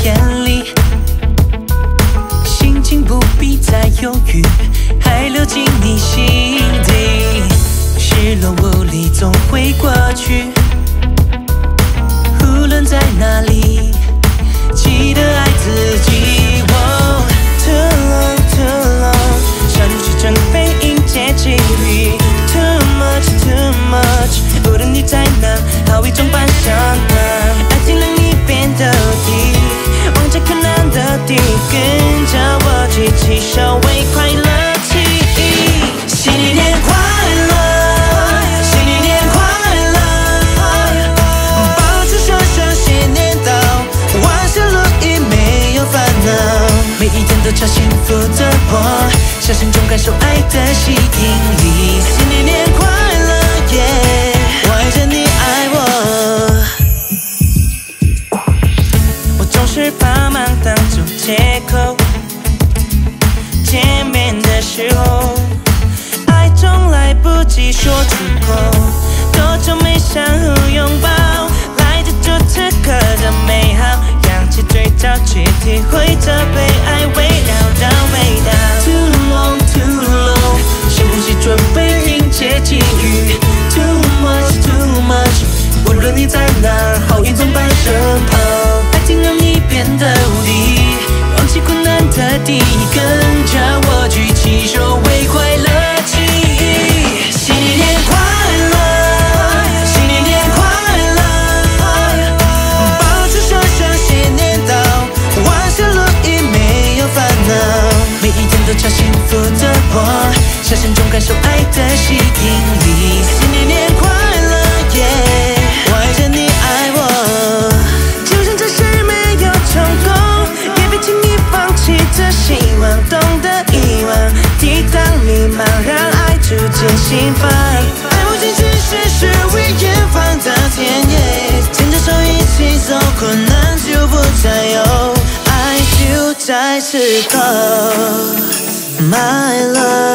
眼里，心情不必再犹豫，还流进你心底。失落无力总会过去，无论在哪里，记得爱自己。Too long, too long， 身体准备迎接际遇。Too much, too much， 无论你在哪，好一种般相伴。爱情让你变得无敌，望着困难的地，跟着我举起手为快乐起义。新一年快乐！ 每一天都朝幸福的我，小心中感受爱的吸引力。新年快乐，耶！我爱着你爱我。我总是把忙当作借口，见面的时候，爱总来不及说出口。多久没相互拥抱，来的就此刻的美好。 起嘴角，去体会着被爱围绕的味道。Too long, too long， 深呼吸，准备迎接际遇。Too much, too much， 无论你在哪儿，好运总伴身旁。爱情让你变得无敌，忘记困难的地，跟着我举起手为快乐起义。新年快乐！ 每一天都朝幸福的我，小心中感受爱的吸引力。新年快乐，耶！我爱着你爱我，就算这事没有成功，也别轻易放弃这希望，懂得遗忘，抵挡迷茫，让爱逐渐兴奋。爱不进去是为远方的田野，牵着手一起走，困难就不再有。 就在此刻 ，My love。